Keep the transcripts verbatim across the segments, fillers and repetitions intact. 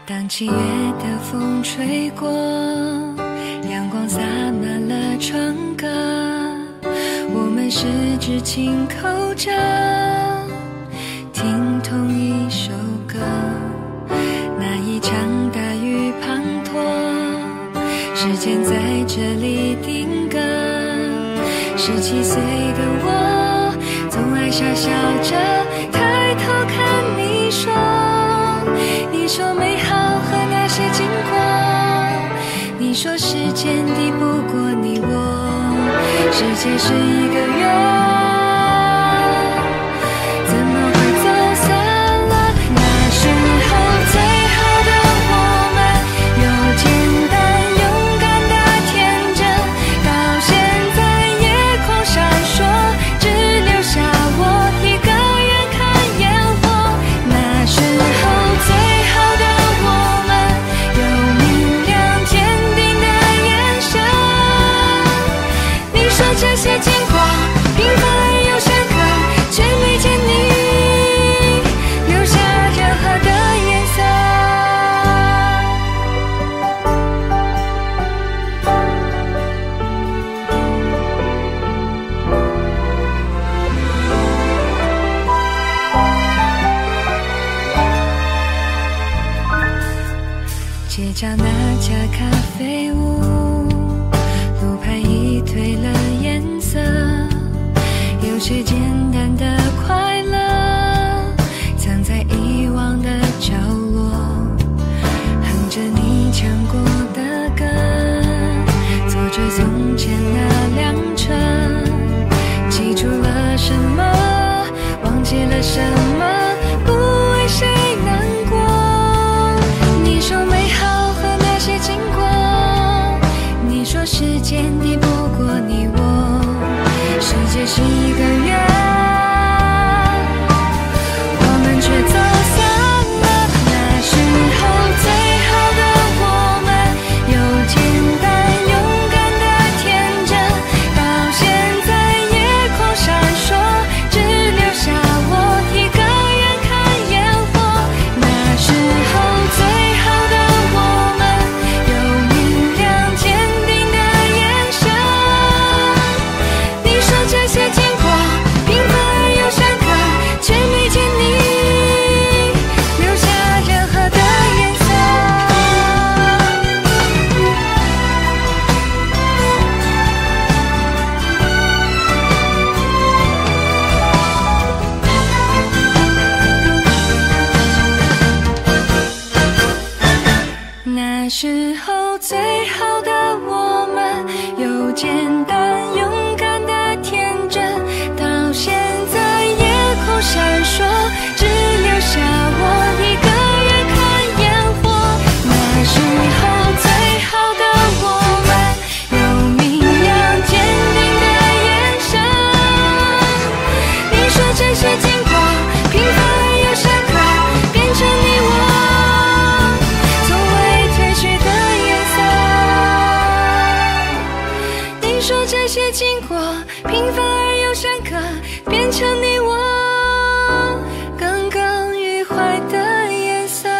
当七月的风吹过，阳光洒满了窗格，我们十指紧扣着，听同一首歌。那一场大雨滂沱，时间在这里定格。十七岁的我，总爱傻笑着抬头看你说，你说美好和那些经过，你说时间抵不过你我，世界是一个圆。这些经过平凡而又深刻，却没见你留下任何的颜色。街角那家咖啡屋，路牌已褪了颜色，有些简单的快乐藏在遗忘的角落，哼着你唱过的歌，坐着从前那辆车，记住了什么，忘记了什么，不为谁难过。你说美好和那些经过，你说时间抵不过你我，世界是一个圆，我们却走散了。那时候最好的我们，有简单勇敢的天真，到现在夜空闪烁，只留下我一个人看烟火。那时候最好的我们，有明亮坚定的眼神。你说这些经过平凡而又深刻，却没见你留下任何的颜色。那时候最好的我们，有简单勇敢的天真，到现在夜空闪烁，只留下我一个人看烟火。那时候最好的我们，有明亮坚定的眼神。你说这些经过平凡而又深刻，变成你我从未褪去的颜色。你说这些经过平凡而又深刻，变成你我耿耿于怀的颜色。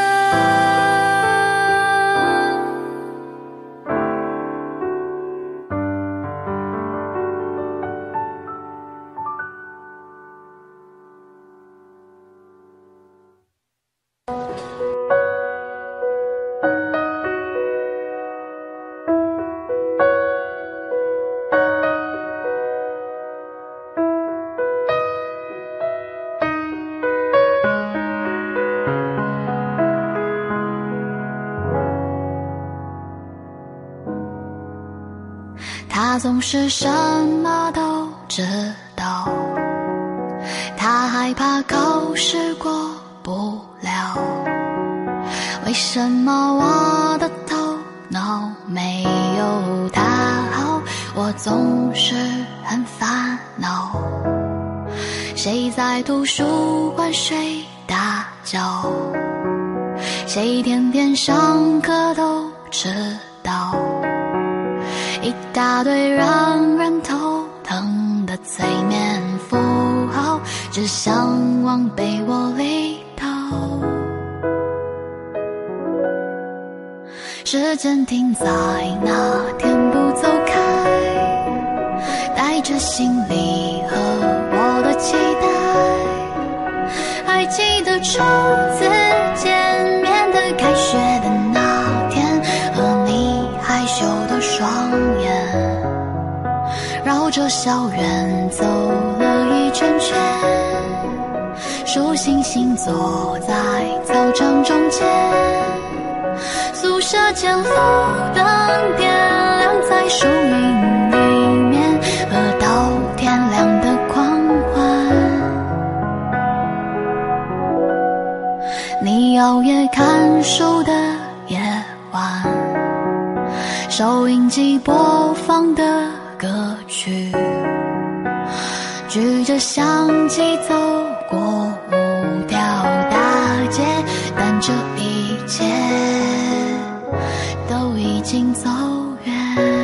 他总是什么都知道，他害怕考试过不了。为什么我的头脑没有他好？我总是很烦恼。谁在图书馆睡大觉？谁天天上课都迟到？一大堆让人头疼的催眠符号，只想往被窝里逃。 时间停在那天不走开，带着行李和我的期待。还记得初次见面的开学的那天，和你害羞的双眼，绕着校园走了一圈圈，数星星坐在操场中间，宿舍前路灯点亮在树荫里面，喝到天亮的狂欢。你熬夜看书的夜晚，收音机播放的歌曲，举着相机走过五条大街，但这一切都已经走远。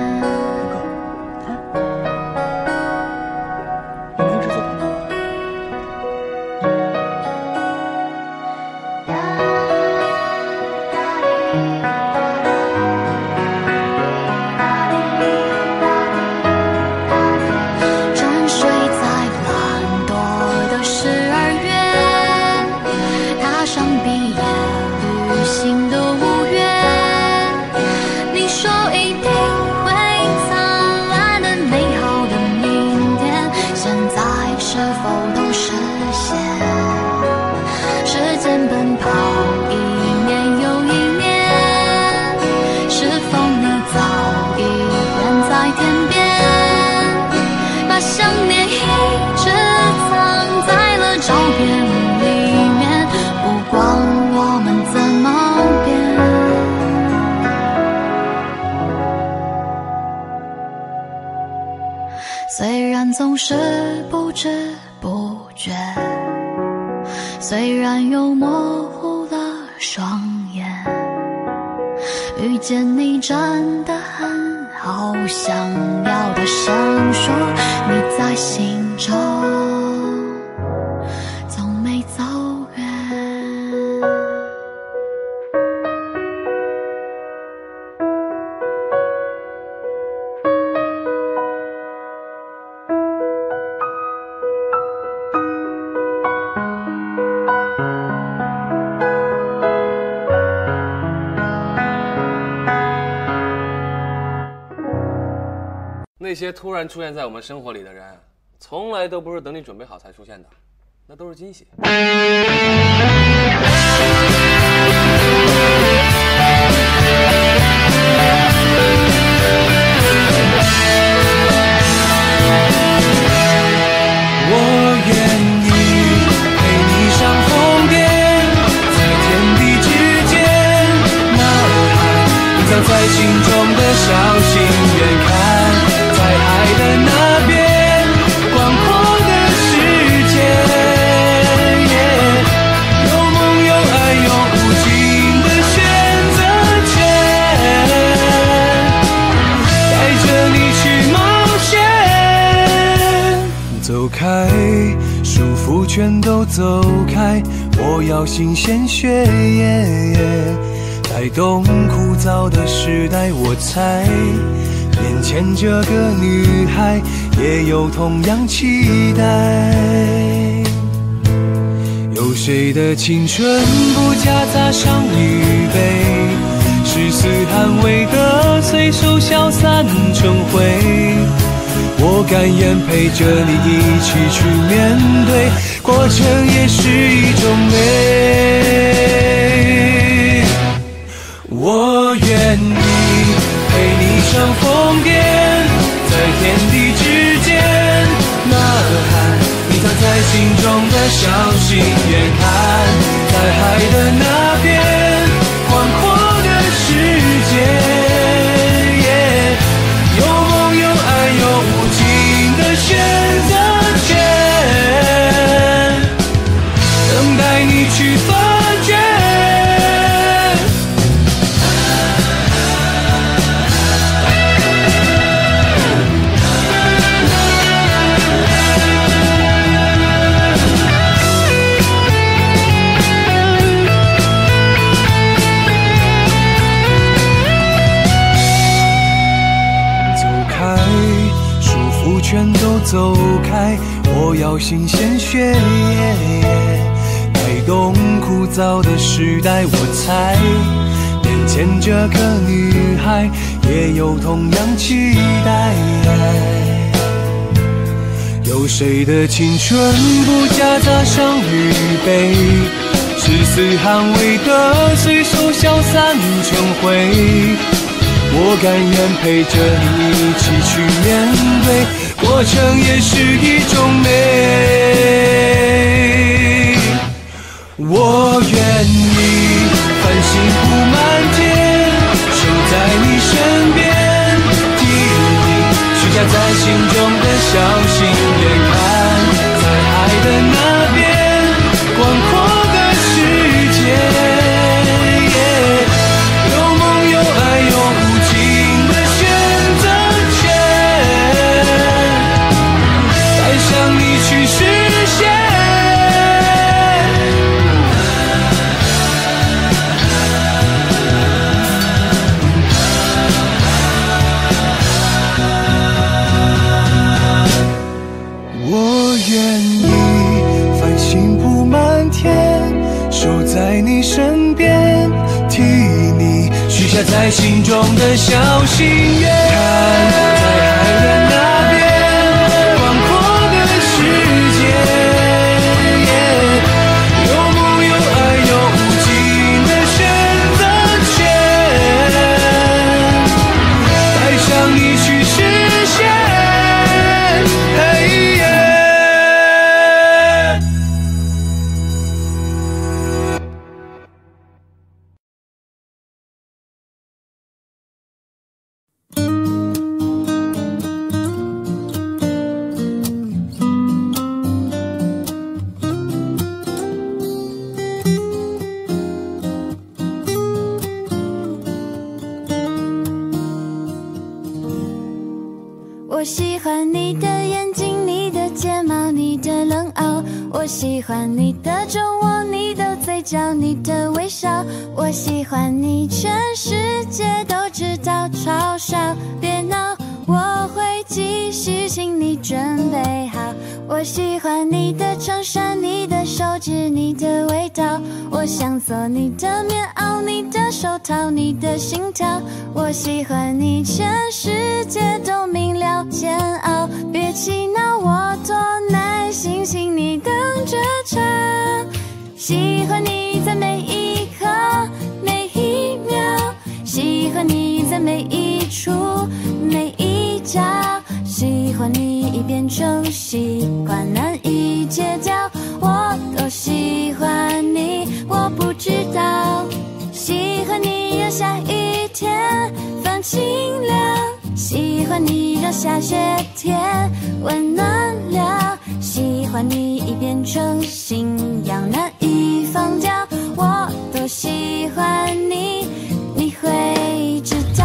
虽然总是不知不觉，虽然又模糊了双眼，遇见你真的很好，想要大声说你在心中从没走远。 那些突然出现在我们生活里的人，从来都不是等你准备好才出现的，那都是惊喜。 我愿意陪你上疯癫，在天地之间呐喊，隐藏在心中的小心远看。在爱的那边，广阔的世界， yeah, 有梦有爱有无尽的选择权，带着你去冒险。走开，束缚全都走开，我要新鲜血液， yeah, 带动枯燥的时代，我猜眼前这个女孩也有同样期待，有谁的青春不夹杂上预备，誓死捍卫的随手消散成灰，我甘愿陪着你一起去面对，过程也是一种美。我愿意陪你上疯癫，在天地之间呐喊，你藏在心中的小心眼看，在海的那边广阔的世界， yeah, 有梦有爱有无尽的选择权，等待你去发掘。 走开，我要新鲜血液带动枯燥的时代，我猜眼前这个女孩也有同样期待。有谁的青春不夹杂上预备，誓死捍卫的随手消散成灰，我甘愿陪着你一起去面对，过程也是一种美。我愿意繁星铺满天，守在你身边，替你许下在心中的小心愿，看在海的那边广阔的世界，有梦有爱有无尽的选择权，带上你去实现。我愿意繁星铺满天，守在你身边，替你许下在心中的小心愿，看在海的那边广阔的世界，有梦有爱有无尽的选择权，带上你去实现。 我喜欢你的眼睛，你的睫毛，你的冷傲。我喜欢你的酒窝，你的嘴角，你的微笑。我喜欢你，全世界都知道，嘲笑别闹，我会继续，请你准备好。我喜欢你的衬衫，你的手指，你的味道。我想做你的棉袄，你的手套，你的心跳。我喜欢你，全世界都明了煎熬，别气恼，我多耐心，请你等着瞧。喜欢你在每一刻每一秒，喜欢你在每一处每一角，喜欢你已变成习惯，难以戒掉。我多喜欢你，我不知道。喜欢你让下雨天放晴了，喜欢你让下雪天温暖了，喜欢你已变成信仰，难以放掉。我多喜欢你，你会知道。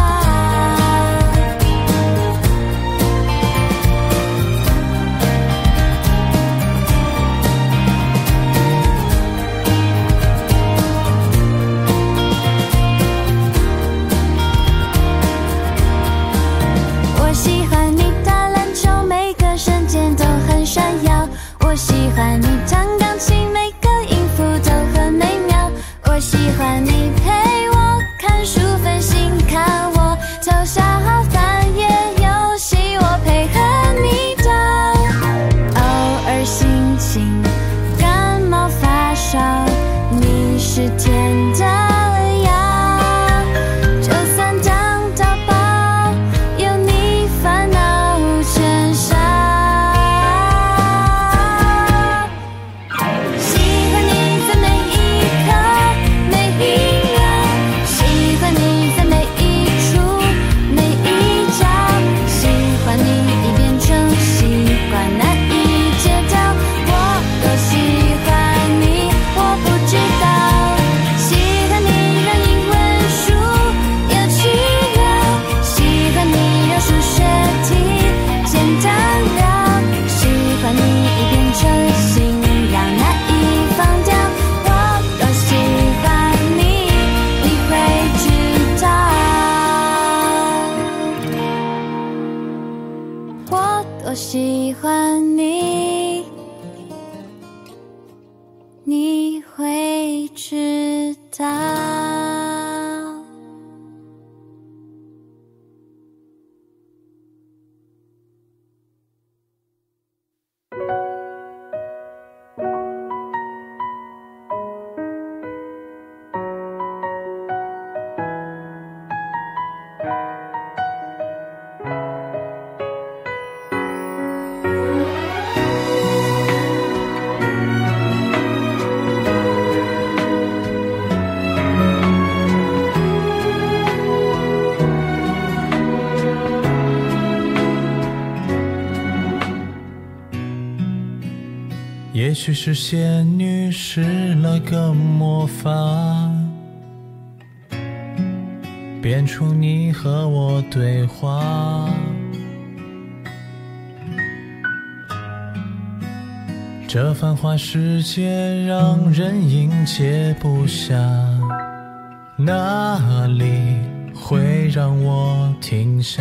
我喜欢你弹钢琴，每个音喜欢你，你会知道。 也许是仙女施了个魔法，变出你和我对话。这繁华世界让人应接不暇，哪里会让我停下？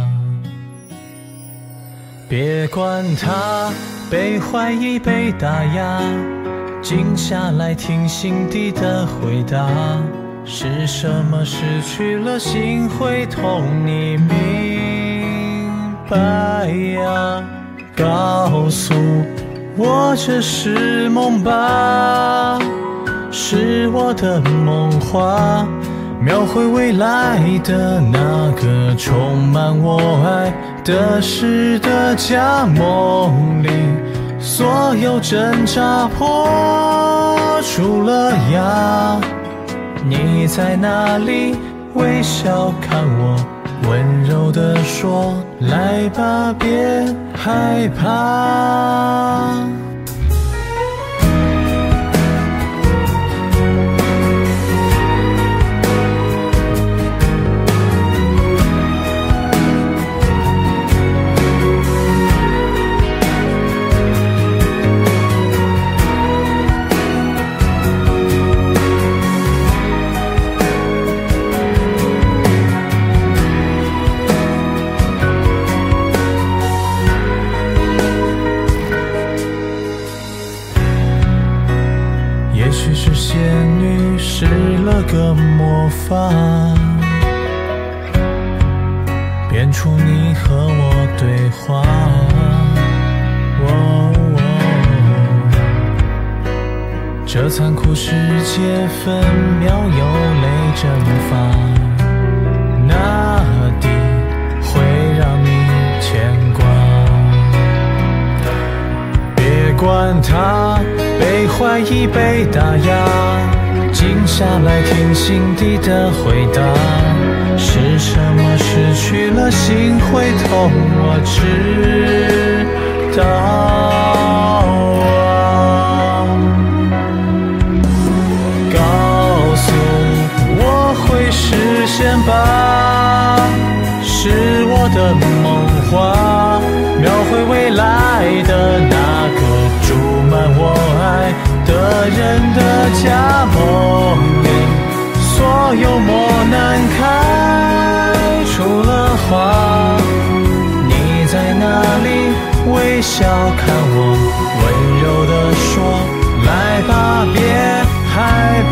别管它被怀疑被打压，静下来听心底的回答，是什么失去了心会痛，你明白呀？告诉我这是梦吧，是我的梦话，描绘未来的那个充满我爱的诗的假梦里，所有挣扎破除了芽。你在哪里？微笑看我，温柔地说，来吧，别害怕。也许是仙女施了个魔法，变出你和我对话。哦哦，这残酷世界分秒有泪蒸发，哪地会让你牵挂？别管它被怀疑被打压，静下来听心底的回答，是什么失去了心会痛，我知道啊。告诉我会实现吧，是我的梦话，描绘未来的那个注满我爱的人的假梦里，所有磨难开出了花。你在哪里？微笑看我，温柔地说，来吧，别害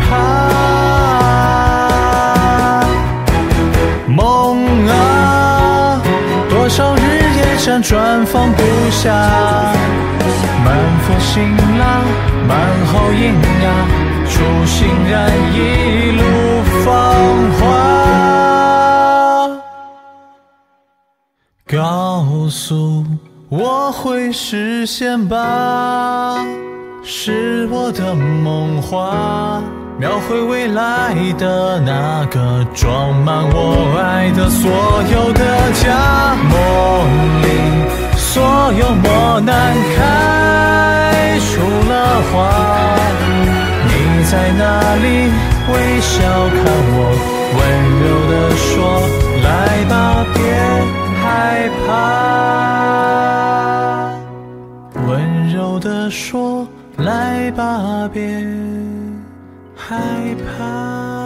怕。梦啊，多少日夜辗转放不下，满腹辛辣，满好营养，初心燃一路芳华。告诉我会实现吧，是我的梦话，描绘未来的那个装满我爱的所有的假梦里，所有磨难开出了花。你在哪里？微笑看我，温柔地说，来吧，别害怕。温柔地说，来吧，别害怕。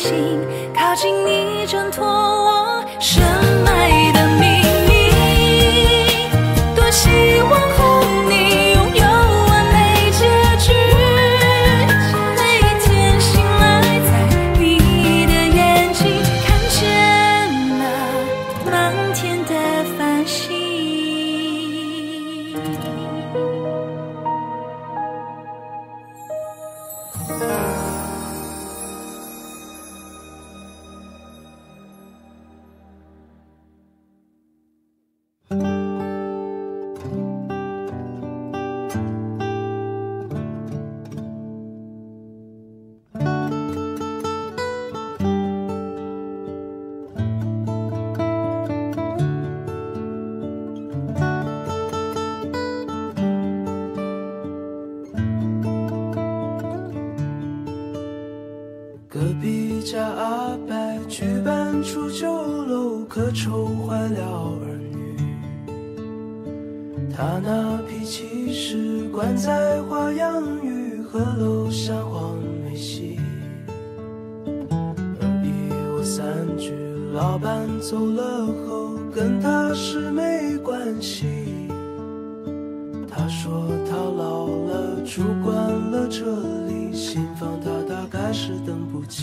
心，靠近你挣脱我深埋的秘密。多希望和你拥有完美结局，每一天醒来在你的眼睛看见了满天的繁星。 隔壁家阿伯举办出酒楼，可愁坏了儿女。他那脾气是惯在花样雨和楼下黄梅戏。尔虞我三句，老板走了后跟他是没关系。他说他老了，住惯了这里，新房他大概是等不起。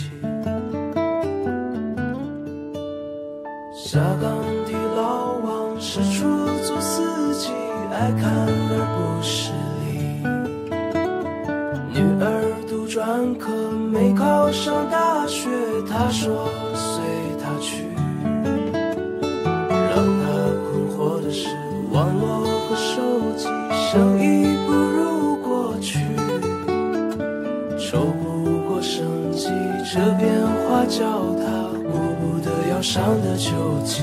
下岗的老王是出租司机，爱看而不是理。女儿读专科没考上大学，他说随他去。让他困惑的是网络和手机生意不如过去，抽不过生计，这变化叫他顾不得要上的救济。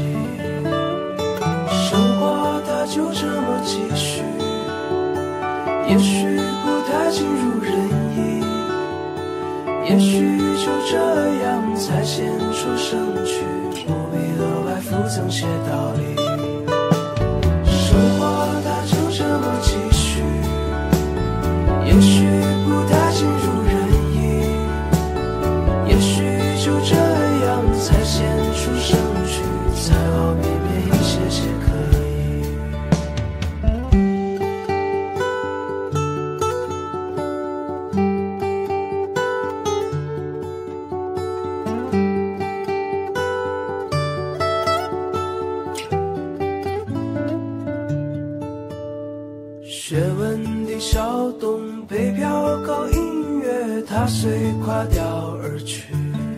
生活它就这么继续，也许不太尽如人意，也许就这样才显出生趣，不必额外附赠些道理。生活它就这么继续，也许不太尽如人意，也许就这样才显出生趣，才好避免一些些刻意。学问的小东北漂搞音乐，他虽垮掉而去。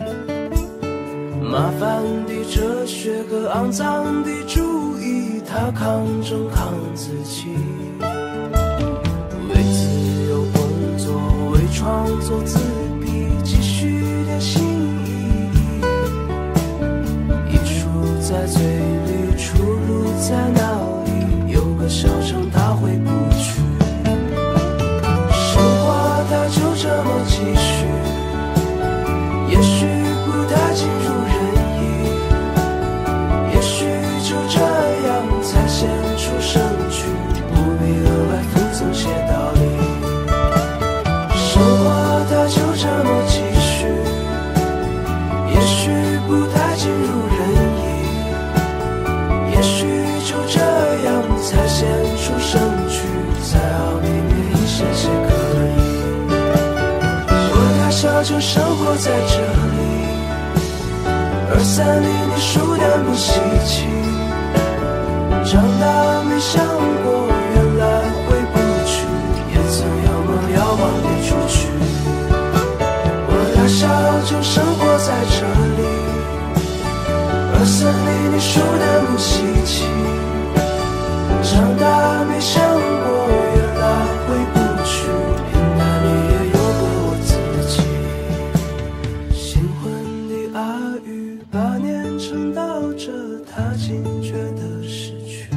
麻烦的哲学和肮脏的主义，他抗争抗自己。为自由工作，为创作自闭，继续点新意义。艺术在嘴里，出路在哪里？有个小城他回不去。生活它就这么继续，也许不太尽如人意，也许就这样才显出生趣，不必额外附赠些道理。生活它就这么继续，也许不太尽如人意，也许就这样才显出生趣，才好避免一些些刻意。我大小就生活在这里，二三里你书单不稀奇。长大没想过原来回不去，也曾有梦要忘别出去。我大小就生活在这里，二三里你书单不稀奇。长大没想过原来回不去，平淡里也有个我自己。新婚的阿玉八年撑到这，他竟觉得失去。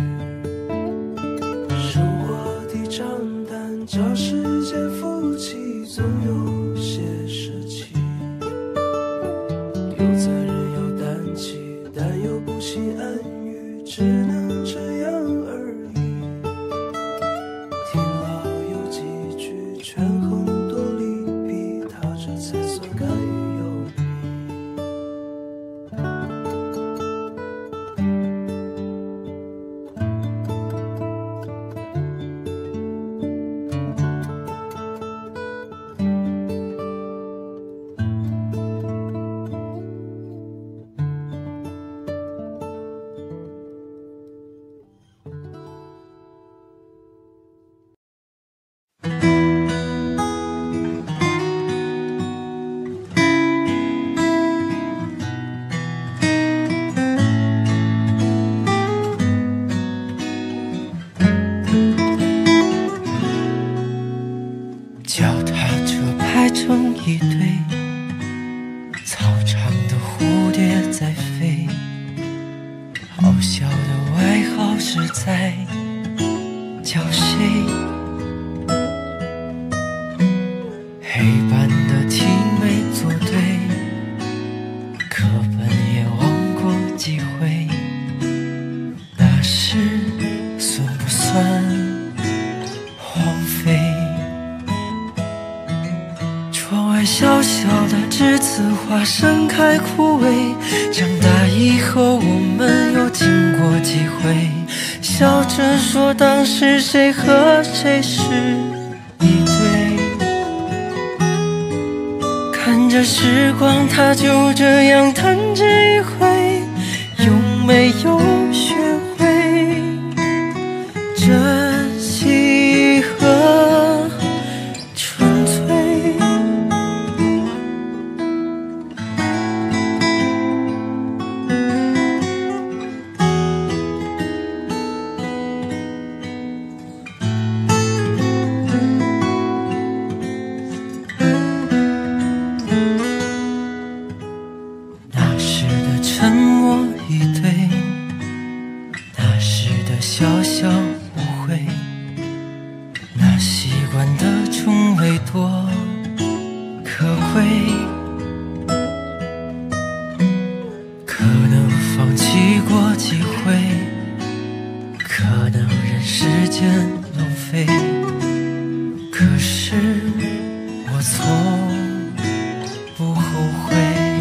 生活的账单叫时间夫妻，总有些舍弃。有责任有担起，但又不心安于，只能这样而已。听老有几句权衡多利弊，他这才算甘于有你。 几回，那时算不算荒废？窗外小小的栀子花盛开枯萎，长大以后我们又经过几回，笑着说当时谁和谁是一对，看着时光它就这样弹指一挥，有没有学会珍惜和纯粹？那时的沉默以对，那时的小小误会，那习惯的重味多可贵，可能放弃过机会，可能任时间浪费，可是我从不后悔。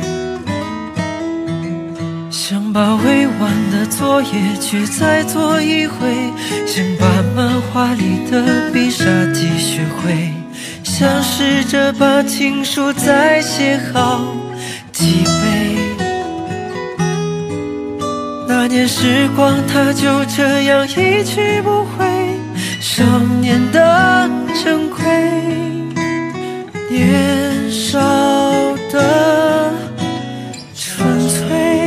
想把未完的作业去再做一回，想把漫画里的必杀技学会，想试着把情书再写好几倍。那年时光它就这样一去不回，少年的珍贵，年少的纯粹。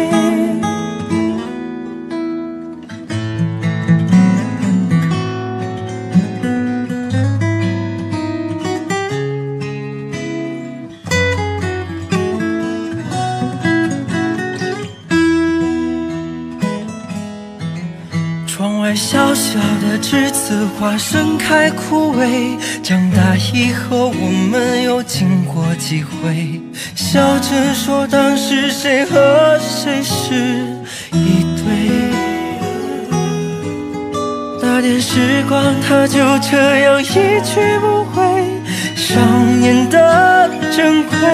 窗外小小的栀子花盛开枯萎，长大以后我们又经过几回，笑着说当时谁和谁是一对。那年时光它就这样一去不回，少年的珍贵，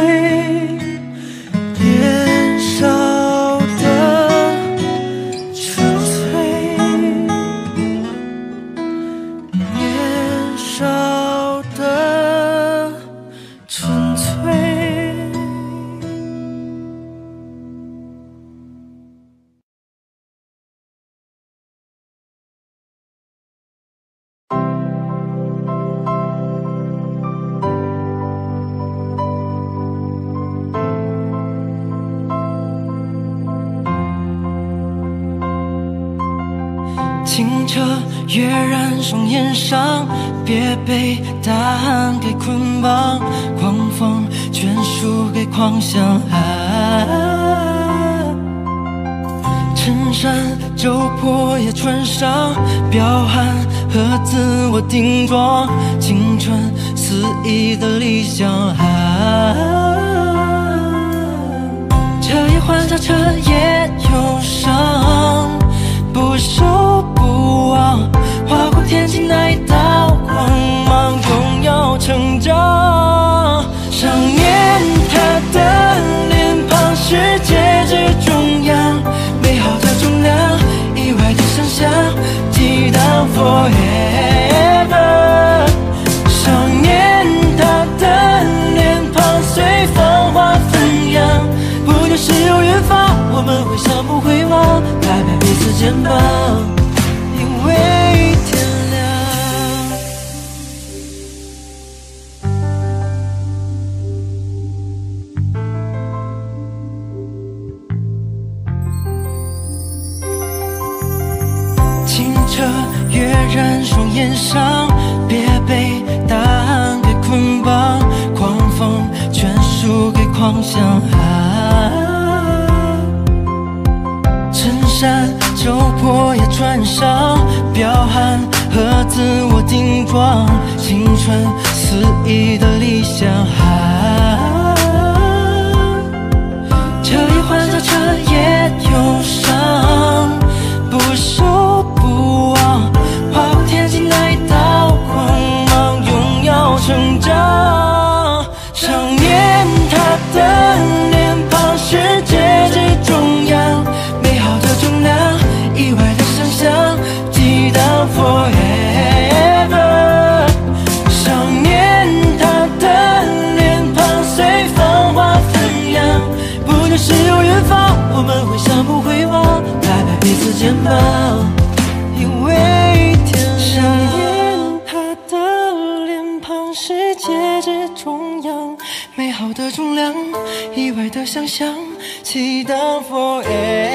年少的纯粹，年少的纯粹。清澈跃然双眼上，别被答案给捆绑，狂风全输给狂想。啊，衬衫皱破也穿上，彪悍和自我顶撞，青春肆意的理想。啊，这一换这彻夜忧伤，不收不忘，划过天际那一道光芒，荣耀成长。少年他的脸庞，世界之中央，美好的重量，意外的想象，激荡 forever。少年他的脸庞，随风花飞扬，不就是有远方，我们会相互回望，拍拍彼此肩膀，因为天亮。清澈跃然双眼上，别被答案给捆绑，狂风全输给狂想。啊，衬衫皱破也穿上，彪悍和自我顶撞，青春肆意的理想。啊，这一换这彻夜忧伤， 的重量，意外的想象，祈祷 forever。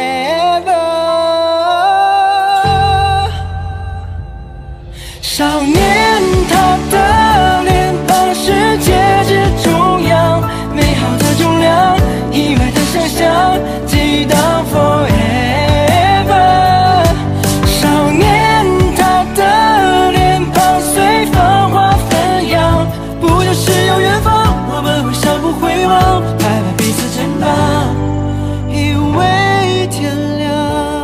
少年他的脸庞是戒指中央，美好的重量，意外的想象，祈祷 forever。少年他的脸庞随芳华纷扬，不就是有远方，我们会相互回望，拍拍彼此肩膀，以为天亮。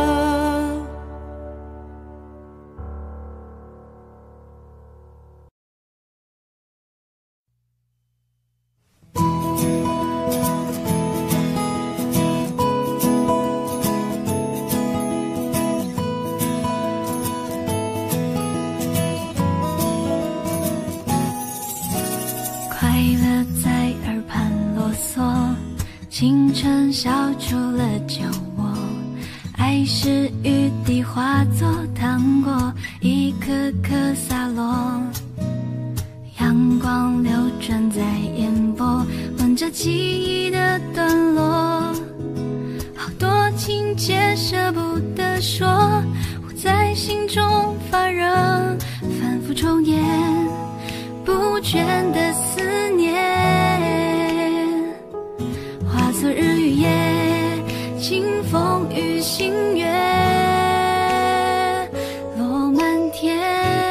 清晨笑出了酒窝，爱是雨滴化作糖果，一颗颗洒落。阳光流转在眼波，吻着记忆的段落。好多情节舍不得说，我在心中发热，反复重演，不倦的思念。化作日与夜，清风与星月，落满天。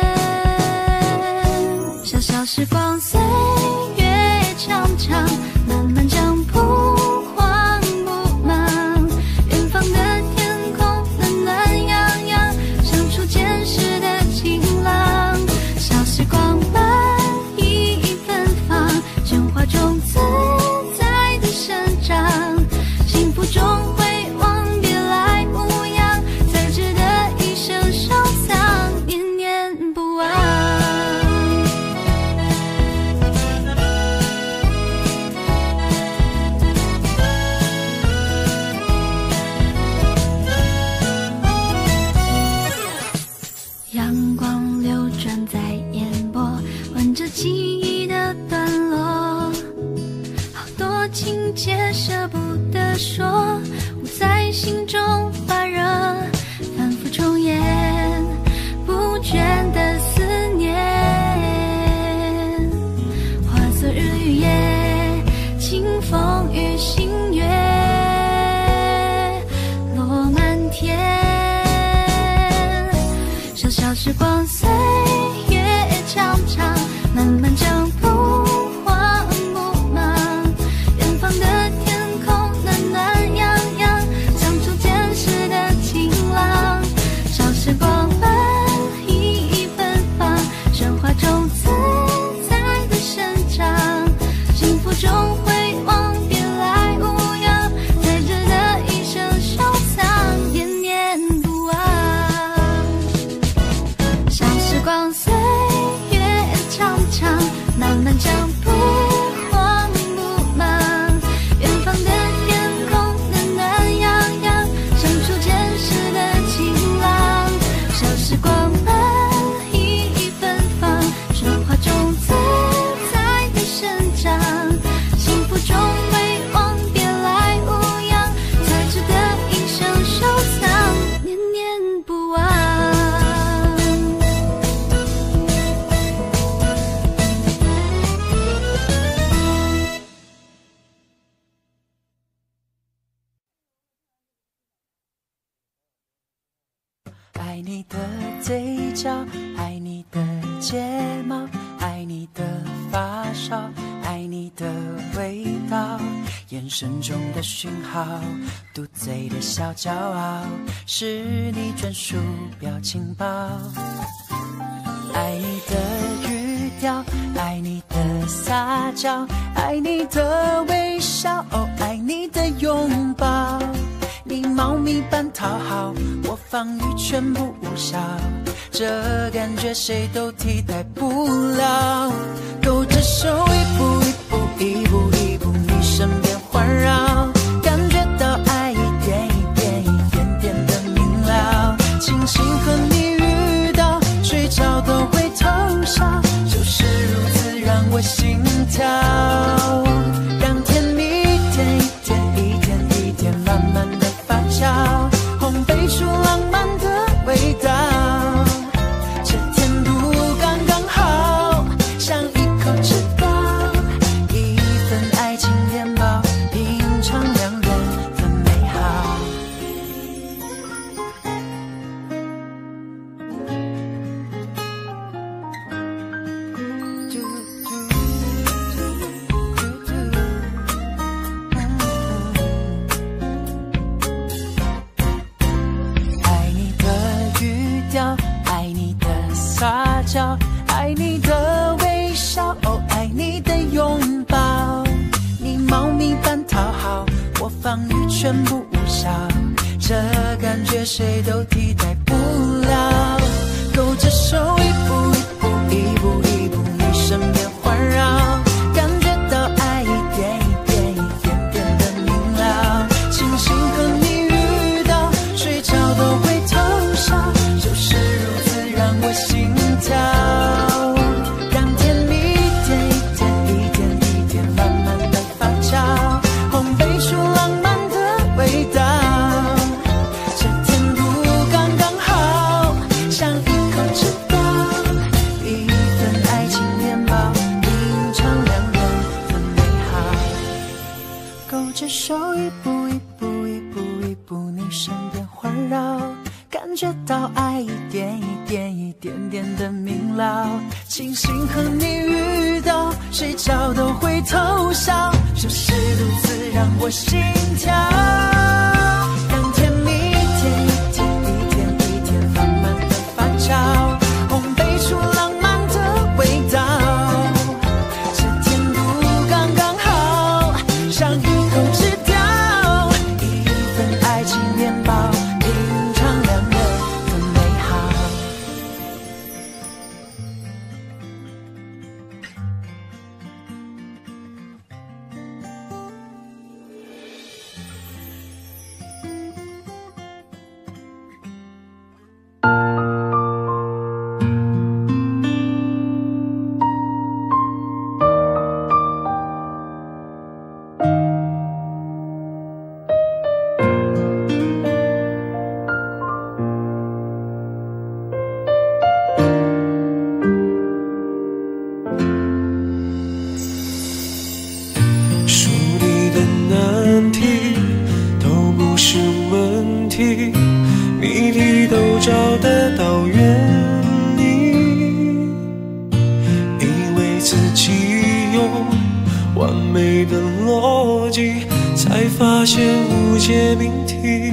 小小时光，岁月长长，漫漫江浦荒不忙。远方的天空暖暖洋洋，像初见时的晴朗。小时光慢意芬芳，喧哗中自幸福中回望，别来无恙，才值得一生收藏，念念不忘。阳光流转在眼波，吻着记忆的段落。多情节舍不得说，我在心中发热，反复重演，不倦的思念。化作日与夜，清风与星月，落满天。小小时光，岁月长长，漫漫江浦时光慢意芬芳，喧哗中自在的生长，幸福中回望，别来无恙，才值得一生收藏，念念不忘。小时光，岁月长长，漫漫江浦荒不忙。远方的天空暖暖洋洋，像初见时的晴朗。时光慢意芬芳，喧哗中自在的生长，幸福中回望，别来无恙，才值得一生收藏，念念不忘。 爱你的嘴角，爱你的睫毛，爱你的发梢，爱你的味道，眼神中的讯号，嘟嘴的小骄傲，是你专属表情包。爱你的语调，爱你的撒娇，爱你的微笑，哦，爱你的拥抱。你猫咪般讨好，我防御全部无效，这感觉谁都替代不了。勾着手一步一步一步一步你身边环绕，感觉到爱一点一点一点点的明了。庆幸和你遇到，睡着都会偷笑，就是如此让我心跳，让少，这感觉谁都替代不了。勾着手一步一步一步一步你身边环绕，感觉到爱一点一点一点点的明了。庆幸和你遇到，睡着都会偷笑，就是如此让我心跳。甘甜蜜一点一点一点一点慢慢的发酵，烘焙出浪漫的味道。这甜度刚刚好，像一口吃到一份爱情面包，品尝两人的美好。勾着手一步一步一步一步你身边环绕，感觉到爱一点一点一点点的明了。庆幸和你遇到，睡着都会偷笑，就是如此让我心跳。甘甜蜜一天一天一天一天慢慢的发酵，烘焙出浪漫的味道。这甜度刚刚好，像一口吃掉一份爱情面包，品尝两人的美好。书里的难题都不是问题，谜题都找得到原理。以为自己有完美的逻辑，才发现无解命题。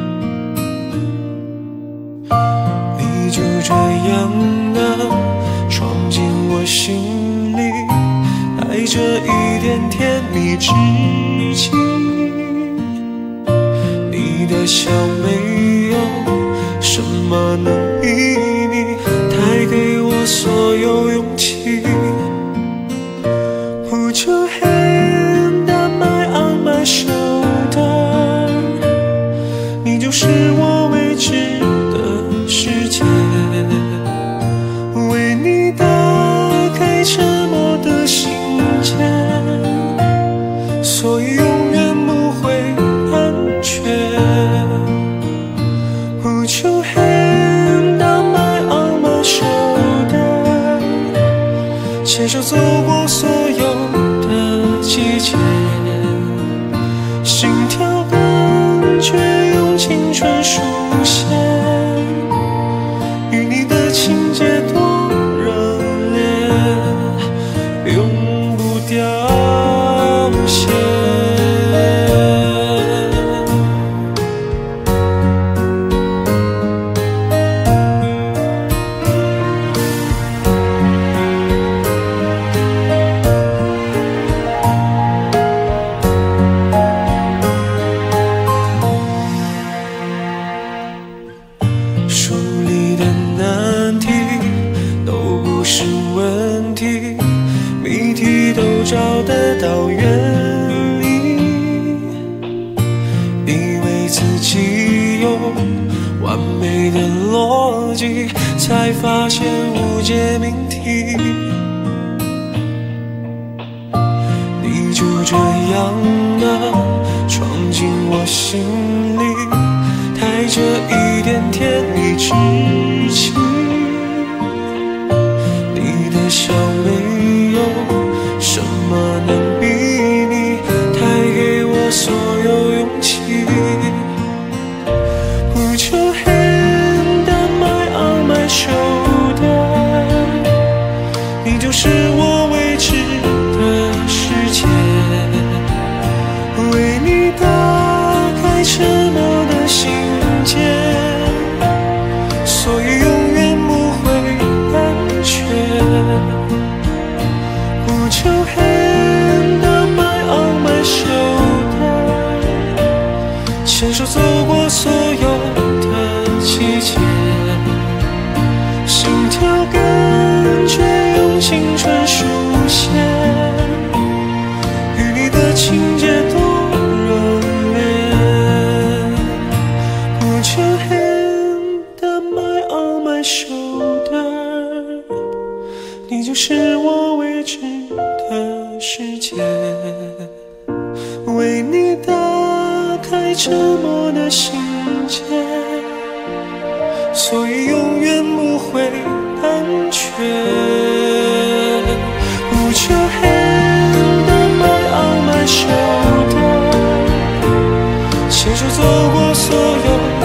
你就这样啊，闯进我心里，带着一点甜蜜之情。你的笑没有什么能比拟，带给我所有勇气。Put your hand on my on my shoulder， 你就是我未知的世界，为你打开沉默的心间，所以永远不会安全。Put your hand on my on my shoulder， 牵手走过所有的季节，心跳感觉用青春书写，与你的情节多热烈，永不凋谢。书里的难题都不是问题，谜题都找得到原理。以为自己有完美的逻辑，才发现无解命题。你就这样啊，闯进我心里，带着一点甜蜜之情。你的笑没有什么能比拟，带给我所有勇气。Put your hand on my on my shoulder， 你就是我未知的世界，为你打开沉默的心间，所以永远不会安全。 过所有的季节，心跳感觉用青春书写，与你的情节多热烈。Put your hand on my on my shoulder， 你就是我未知的世界，为你打开沉默的心结，所以永远不会胆怯。Put your hand on my on my shoulder， 牵手走过所有